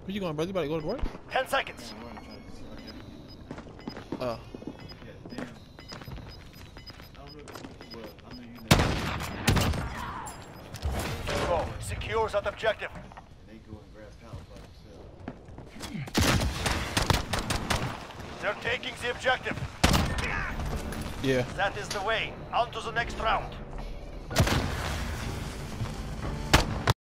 Where you going, brother? You about to go to work? 10 seconds. Oh. Go. Secures that objective. They're taking the objective. Yeah. That is the way. On to the next round.